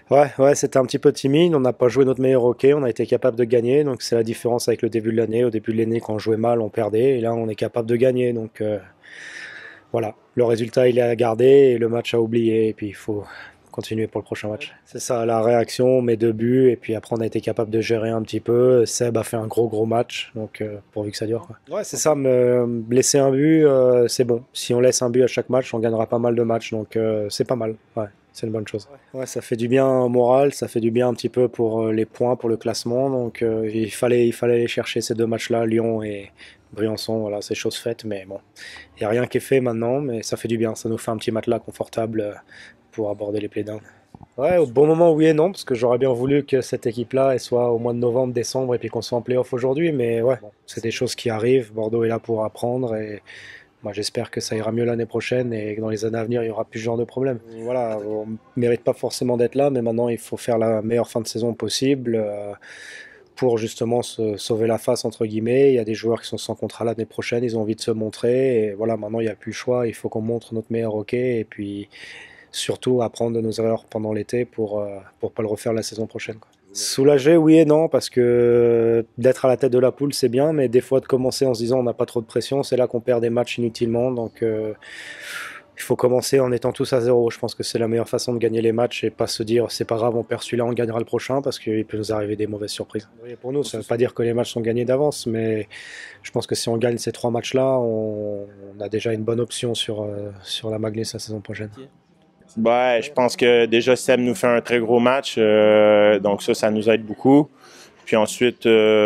Ouais, c'était un petit peu timide. On n'a pas joué notre meilleur hockey. On a été capable de gagner. Donc c'est la différence avec le début de l'année. Au début de l'année, quand on jouait mal, on perdait. Et là, on est capable de gagner. Donc voilà, le résultat, il est à garder et le match à oublier. Et puis il faut continuer pour le prochain match. C'est ça, la réaction, mes deux buts. Et puis après, on a été capable de gérer un petit peu. Seb a fait un gros match. Donc pourvu que ça dure, quoi. Ouais, c'est ça. Me laisser un but, c'est bon. Si on laisse un but à chaque match, on gagnera pas mal de matchs. Donc c'est pas mal. Ouais. C'est une bonne chose. Ouais, ça fait du bien au moral, ça fait du bien un petit peu pour les points, pour le classement. Donc il fallait aller chercher ces deux matchs-là, Lyon et Briançon. Voilà, c'est chose faite. Mais bon, il n'y a rien qui est fait maintenant, mais ça fait du bien. Ça nous fait un petit matelas confortable pour aborder les playdowns. Ouais, au bon moment, oui et non, parce que j'aurais bien voulu que cette équipe-là elle soit au mois de novembre, décembre, et puis qu'on soit en playoff aujourd'hui. Mais ouais, bon, c'est des choses qui arrivent. Bordeaux est là pour apprendre et moi, j'espère que ça ira mieux l'année prochaine et que dans les années à venir, il n'y aura plus ce genre de problème. Voilà, on ne mérite pas forcément d'être là, mais maintenant, il faut faire la meilleure fin de saison possible pour justement se sauver la face, entre guillemets. Il y a des joueurs qui sont sans contrat l'année prochaine, ils ont envie de se montrer. Et voilà, maintenant, il n'y a plus le choix. Il faut qu'on montre notre meilleur hockey et puis surtout apprendre de nos erreurs pendant l'été pour pas le refaire la saison prochaine, quoi. Soulagé, oui et non, parce que d'être à la tête de la poule, c'est bien, mais des fois de commencer en se disant on n'a pas trop de pression, c'est là qu'on perd des matchs inutilement. Donc il faut commencer en étant tous à zéro. Je pense que c'est la meilleure façon de gagner les matchs et pas se dire c'est pas grave, on perd celui-là, on gagnera le prochain, parce qu'il peut nous arriver des mauvaises surprises. Oui, pour nous, ça ne veut pas dire que les matchs sont gagnés d'avance, mais je pense que si on gagne ces trois matchs-là, on a déjà une bonne option sur la Magnus la saison prochaine. Ouais, je pense que déjà Seb nous fait un très gros match, donc ça nous aide beaucoup. Puis ensuite,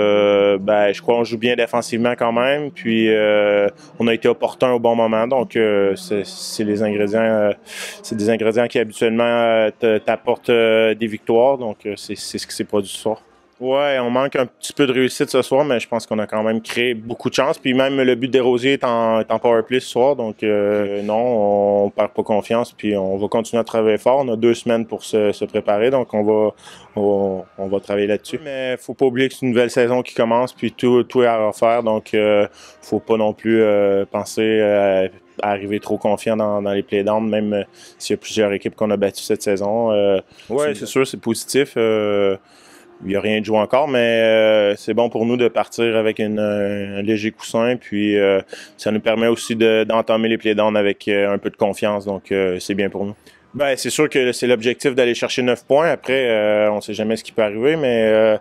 je crois qu'on joue bien défensivement quand même. Puis on a été opportun au bon moment, donc c'est les ingrédients, c'est des ingrédients qui habituellement t'apportent des victoires. Donc c'est ce qui s'est produit ce soir. Ouais, on manque un petit peu de réussite ce soir, mais je pense qu'on a quand même créé beaucoup de chance. Puis même le but de Desrosiers est en power play ce soir, donc non, on perd pas confiance. Puis on va continuer à travailler fort. On a 2 semaines pour se préparer, donc on va travailler là-dessus. Mais faut pas oublier que c'est une nouvelle saison qui commence, puis tout est à refaire. Donc faut pas non plus penser à arriver trop confiant dans les playdowns, même s'il y a plusieurs équipes qu'on a battues cette saison. Ouais, c'est sûr, c'est positif. Il n'y a rien de joué encore, mais c'est bon pour nous de partir avec un léger coussin. Puis ça nous permet aussi d'entamer les playdowns avec un peu de confiance. Donc c'est bien pour nous. Ben, c'est sûr que c'est l'objectif d'aller chercher 9 points. Après, on sait jamais ce qui peut arriver, mais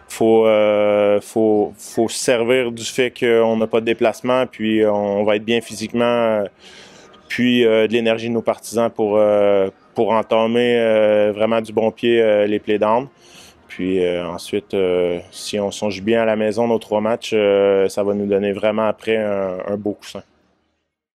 faut se servir du fait qu'on n'a pas de déplacement, puis on va être bien physiquement, puis de l'énergie de nos partisans pour entamer vraiment du bon pied les playdowns. Puis ensuite, si on songe bien à la maison, nos 3 matchs, ça va nous donner vraiment après un beau coussin.